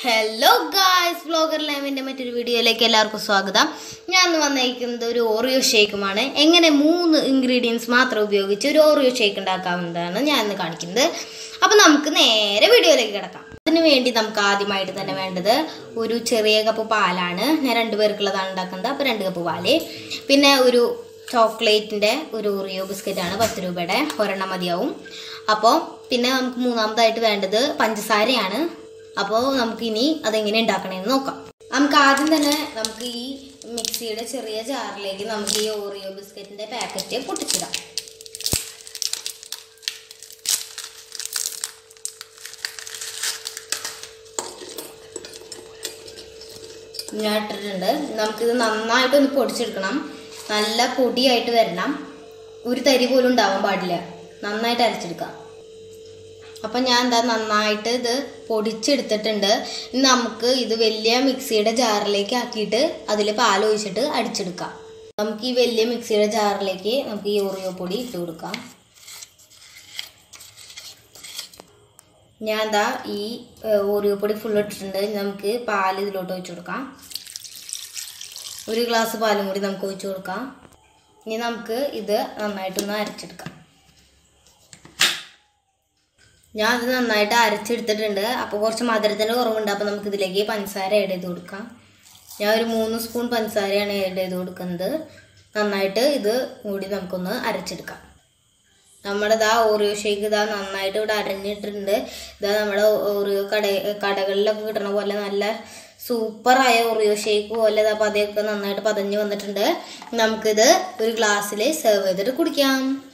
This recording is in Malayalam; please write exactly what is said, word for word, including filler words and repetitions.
ഹലോ ഗായ്സ്, വ്ലോഗർ ലൈവിൻ്റെ മറ്റൊരു വീഡിയോയിലേക്ക് എല്ലാവർക്കും സ്വാഗതം. ഞാൻ ഇന്ന് വന്നിരിക്കുന്നത് ഒരു ഓറിയോ ഷേക്കുമാണ്. എങ്ങനെ മൂന്ന് ഇൻഗ്രീഡിയൻസ് മാത്രം ഉപയോഗിച്ച് ഒരു ഓറിയോ ഷേക്ക് ഉണ്ടാക്കാവുന്നതാണ് ഞാൻ ഇന്ന് കാണിക്കുന്നത്. അപ്പോൾ നമുക്ക് നേരെ വീഡിയോയിലേക്ക് കിടക്കാം. അതിന് വേണ്ടി നമുക്ക് ആദ്യമായിട്ട് തന്നെ വേണ്ടത് ഒരു ചെറിയ കപ്പ് പാലാണ്. ഞാൻ രണ്ട് പേർക്കുള്ളതാണ് ഉണ്ടാക്കുന്നത്. അപ്പോൾ രണ്ട് കപ്പ് പാല്, പിന്നെ ഒരു ചോക്ലേറ്റിൻ്റെ ഒരു ഓറിയോ ബിസ്ക്കറ്റാണ്, പത്ത് രൂപയുടെ ഒരെണ്ണം മതിയാവും. അപ്പോൾ പിന്നെ നമുക്ക് മൂന്നാമതായിട്ട് വേണ്ടത് പഞ്ചസാരയാണ്. അപ്പോൾ നമുക്കിനി അതെങ്ങനെ ഉണ്ടാക്കണമെന്ന് നോക്കാം. നമുക്ക് ആദ്യം തന്നെ നമുക്ക് ഈ മിക്സിയുടെ ചെറിയ ജാറിലേക്ക് നമുക്ക് ഈ ഓറിയോ ബിസ്ക്കറ്റിൻ്റെ പാക്കറ്റ് പൊട്ടിച്ചിടാം. ഞാൻ ഇട്ടിട്ടുണ്ട്. നമുക്കിത് നന്നായിട്ടൊന്ന് പൊടിച്ചെടുക്കണം. നല്ല പൊടിയായിട്ട് വരണം. ഒരു തരി പോലും ഉണ്ടാവാൻ പാടില്ല. നന്നായിട്ട് അരച്ചെടുക്കാം. അപ്പം ഞാൻ എന്താ നന്നായിട്ട് ഇത് പൊടിച്ചെടുത്തിട്ടുണ്ട്. ഇനി നമുക്ക് ഇത് വലിയ മിക്സിയുടെ ജാറിലേക്ക് ആക്കിയിട്ട് അതിൽ പാൽ ഒഴിച്ചിട്ട് അടിച്ചെടുക്കാം. നമുക്ക് ഈ വലിയ മിക്സിയുടെ ജാറിലേക്ക് നമുക്ക് ഈ ഓറിയോ പൊടി ഇട്ട് കൊടുക്കാം. ഞാൻ എന്താ ഈ ഓറിയോ പൊടി ഫുൾ ഇട്ടിട്ടുണ്ട്. നമുക്ക് പാൽ ഇതിലോട്ട് ഒഴിച്ചു കൊടുക്കാം. ഒരു ഗ്ലാസ് പാലും കൂടി നമുക്ക് ഒഴിച്ചു കൊടുക്കാം. ഇനി നമുക്ക് ഇത് നന്നായിട്ടൊന്ന് അരച്ചെടുക്കാം. ഞാൻ ഇത് നന്നായിട്ട് അരച്ചെടുത്തിട്ടുണ്ട്. അപ്പോൾ കുറച്ച് മധുരത്തിൻ്റെ കുറവുണ്ട്. അപ്പോൾ നമുക്ക് ഇതിലേക്ക് പഞ്ചസാര ആഡ് ചെയ്ത് കൊടുക്കാം. ഞാൻ ഒരു മൂന്ന് സ്പൂൺ പഞ്ചസാരയാണ് ആഡ് ചെയ്ത് കൊടുക്കുന്നത്. നന്നായിട്ട് ഇത് കൂടി നമുക്കൊന്ന് അരച്ചെടുക്കാം. നമ്മുടെ ഇതാ ഓറിയോ ഷേക്ക് ഇതാ നന്നായിട്ട് ഇവിടെ അരഞ്ഞിട്ടുണ്ട്. ഇതാ നമ്മുടെ ഓറിയോ കട കടകളിലൊക്കെ കിട്ടണ പോലെ നല്ല സൂപ്പറായ ഓറിയോ ഷേക്ക് പോലെ ഇതാ പതയൊക്കെ നന്നായിട്ട് പതഞ്ഞ് വന്നിട്ടുണ്ട്. നമുക്കിത് ഒരു ഗ്ലാസ്സിൽ സെർവ് ചെയ്തിട്ട് കുടിക്കാം.